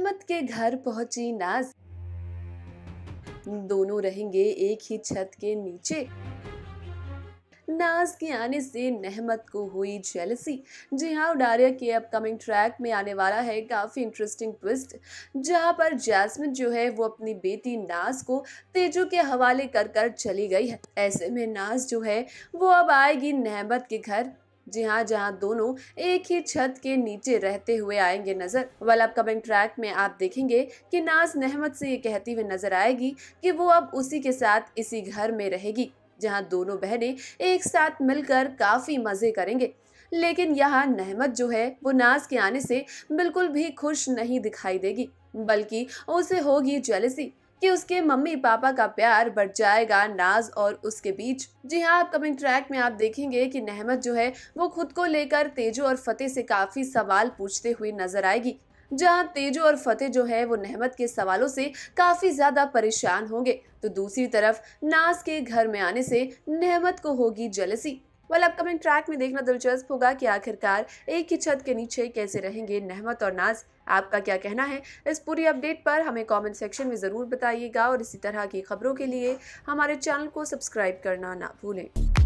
नेहमत के घर पहुंची नाज, दोनों रहेंगे एक ही छत के नीचे। नाज के आने से नेहमत को हुई जेलसी। जी हाँ, उडारिया के अपकमिंग ट्रैक में आने वाला है काफी इंटरेस्टिंग ट्विस्ट, जहां पर जैस्मिन जो है वो अपनी बेटी नाज को तेजू के हवाले कर कर चली गई है। ऐसे में नाज जो है वो अब आएगी नेहमत के घर। जी हाँ, जहाँ दोनों एक ही छत के नीचे रहते हुए आएंगे नजर। वेल, अपकमिंग ट्रैक में आप देखेंगे कि नाज नेहमत से ये कहती हुई नजर आएगी कि वो अब उसी के साथ इसी घर में रहेगी, जहां दोनों बहनें एक साथ मिलकर काफी मजे करेंगे। लेकिन यहाँ नेहमत जो है वो नाज के आने से बिल्कुल भी खुश नहीं दिखाई देगी, बल्कि उसे होगी जेलसी कि उसके मम्मी पापा का प्यार बढ़ जाएगा नाज और उसके बीच। जी हाँ, अपकमिंग ट्रैक में आप देखेंगे कि नेहमत जो है वो खुद को लेकर तेजू और फतेह से काफी सवाल पूछते हुए नजर आएगी, जहां तेजू और फतेह जो है वो नेहमत के सवालों से काफी ज्यादा परेशान होंगे, तो दूसरी तरफ नाज के घर में आने से नेहमत को होगी जेलसी। वेल, अपकमिंग ट्रैक में देखना दिलचस्प होगा कि आखिरकार एक ही छत के नीचे कैसे रहेंगे नेहमत और नाज। आपका क्या कहना है इस पूरी अपडेट पर, हमें कमेंट सेक्शन में जरूर बताइएगा और इसी तरह की खबरों के लिए हमारे चैनल को सब्सक्राइब करना ना भूलें।